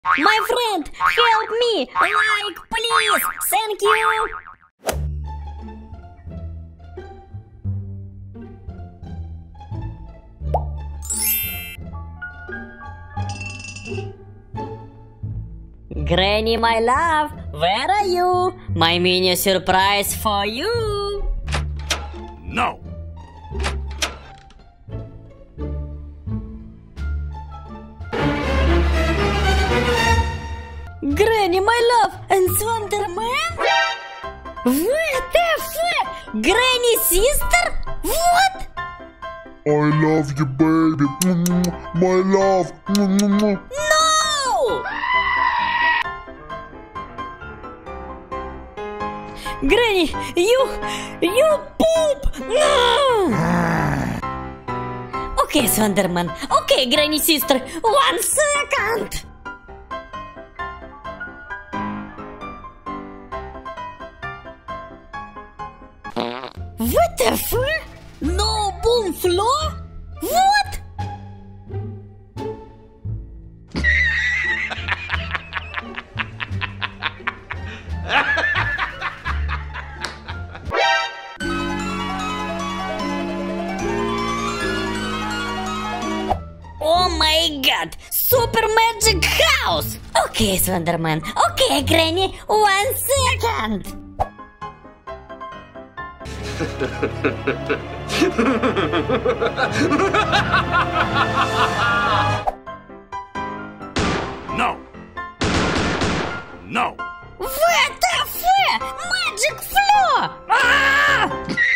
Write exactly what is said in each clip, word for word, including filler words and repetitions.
My friend, help me! Like, please! Thank you! Granny, my love, where are you? My mini surprise for you! No! Granny, my love, and Wonderman? What the fuck? Granny sister? What? I love you, baby. My love. No! Granny, you... you poop! No! Okay, Wonderman. Okay, Granny sister. One second! What the fuck? No boom floor? What? Oh my god! Super magic house! Okay, Slenderman. Okay, Granny. One second. No! No! What the fuck? Magic floor! Ah!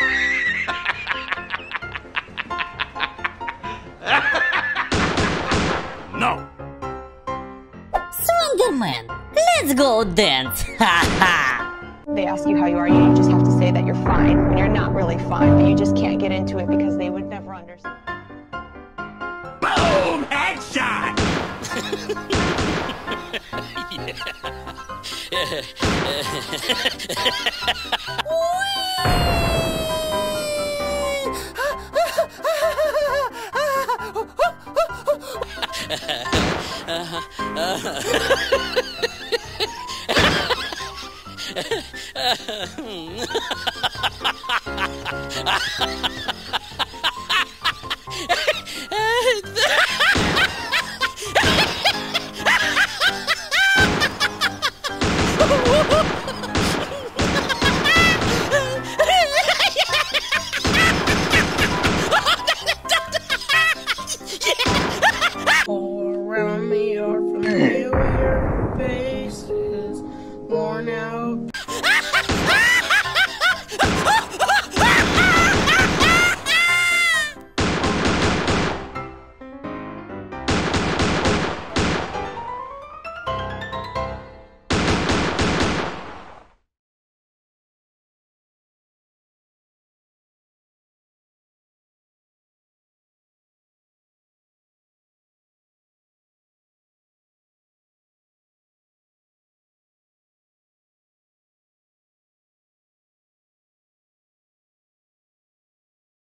No! Slenderman, let's go dance! Ha ha! They ask you how you are, you just have to say that you're fine when you're not really fine, but you just can't get into it because they would never understand. Boom! Headshot! All around me are familiar faces, worn out